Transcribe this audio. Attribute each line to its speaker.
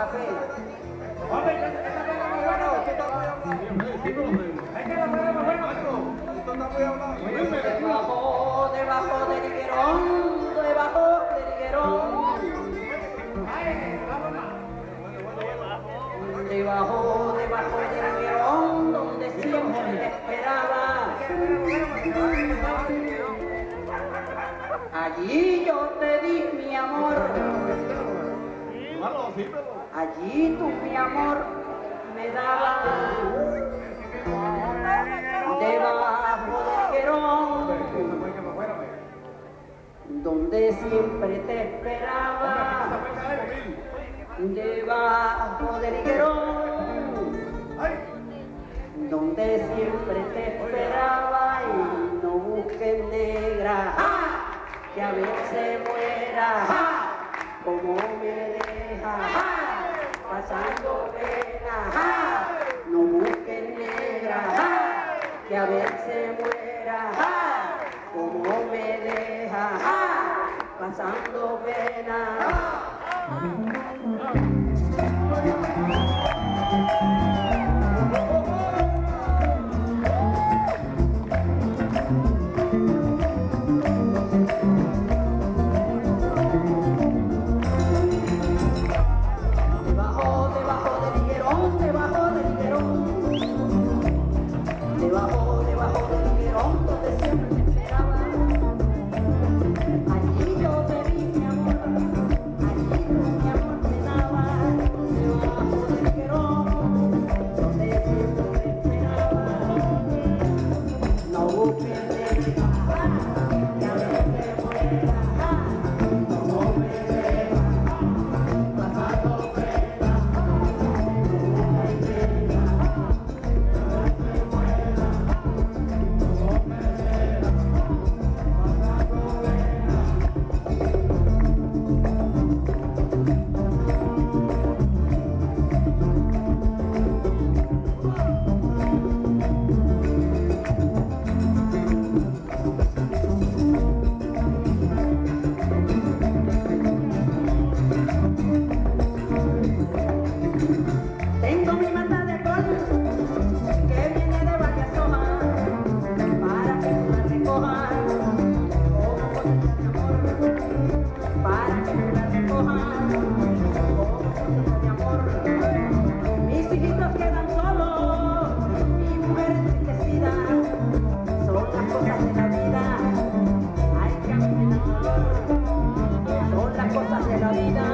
Speaker 1: café.
Speaker 2: Hombre, esta pega más bueno, esto está muy hablado. Es que la pega más bueno. Esto está muy hablado.
Speaker 1: Debajo del higuerón, debajo del higuerón. Debajo del higuerón, donde siempre te esperaba. Allí yo te di mi amor. Allí tú mi amor me dabas. Debajo del higuerón, donde siempre te esperaba. Debajo del higuerón, donde siempre te esperaba. Y no busques negra, que a veces muera, como me deja, pasando pena. No busques negra, que a veces muera, como me deja, pasando pena. Cosas de la vida.